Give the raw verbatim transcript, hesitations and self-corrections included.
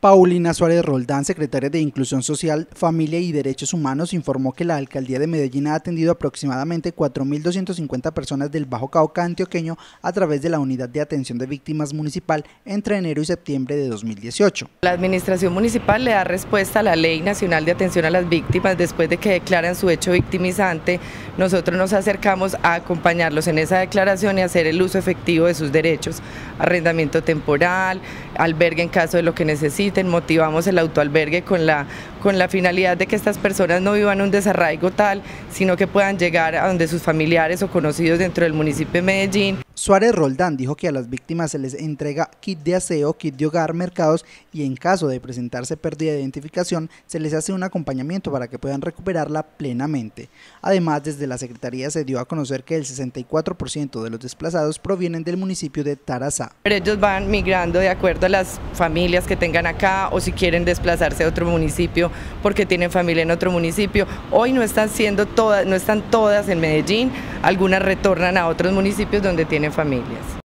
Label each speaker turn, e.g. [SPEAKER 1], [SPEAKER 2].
[SPEAKER 1] Paulina Suárez Roldán, secretaria de Inclusión Social, Familia y Derechos Humanos, informó que la Alcaldía de Medellín ha atendido aproximadamente cuatro mil doscientas cincuenta personas del Bajo Cauca antioqueño a través de la Unidad de Atención de Víctimas Municipal entre enero y septiembre de dos mil dieciocho.
[SPEAKER 2] La Administración Municipal le da respuesta a la Ley Nacional de Atención a las Víctimas después de que declaran su hecho victimizante. Nosotros nos acercamos a acompañarlos en esa declaración y hacer el uso efectivo de sus derechos, arrendamiento temporal, albergue en caso de lo que necesiten. Motivamos el autoalbergue con la, con la finalidad de que estas personas no vivan un desarraigo tal, sino que puedan llegar a donde sus familiares o conocidos dentro del municipio de Medellín.
[SPEAKER 1] Suárez Roldán dijo que a las víctimas se les entrega kit de aseo, kit de hogar, mercados y en caso de presentarse pérdida de identificación se les hace un acompañamiento para que puedan recuperarla plenamente. Además, desde la Secretaría se dio a conocer que el sesenta y cuatro por ciento de los desplazados provienen del municipio de Tarazá.
[SPEAKER 2] Pero ellos van migrando de acuerdo a las familias que tengan acá o si quieren desplazarse a otro municipio porque tienen familia en otro municipio. Hoy no están siendo todas, no están todas en Medellín, algunas retornan a otros municipios donde tienen familias.